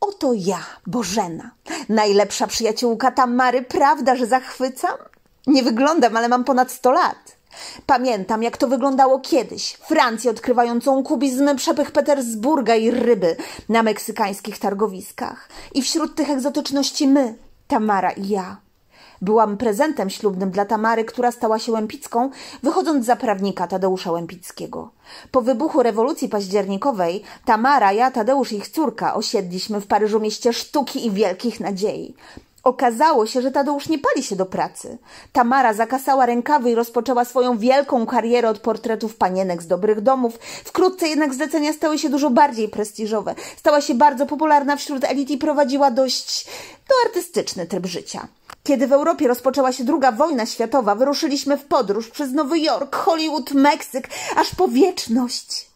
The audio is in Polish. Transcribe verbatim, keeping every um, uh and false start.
Oto ja, Bożena, najlepsza przyjaciółka Tamary. Prawda, że zachwycam? Nie wyglądam, ale mam ponad sto lat. Pamiętam, jak to wyglądało kiedyś. Francję odkrywającą kubizmy, przepych Petersburga i ryby na meksykańskich targowiskach. I wśród tych egzotyczności my, Tamara i ja. Byłam prezentem ślubnym dla Tamary, która stała się Łępicką, wychodząc za prawnika Tadeusza Łępickiego. Po wybuchu rewolucji październikowej Tamara, ja, Tadeusz i ich córka osiedliśmy w Paryżu, mieście sztuki i wielkich nadziei. Okazało się, że Tadeusz nie pali się do pracy. Tamara zakasała rękawy i rozpoczęła swoją wielką karierę od portretów panienek z dobrych domów. Wkrótce jednak zlecenia stały się dużo bardziej prestiżowe. Stała się bardzo popularna wśród elit i prowadziła dość no, artystyczny tryb życia. Kiedy w Europie rozpoczęła się druga wojna światowa, wyruszyliśmy w podróż przez Nowy Jork, Hollywood, Meksyk, aż po wieczność.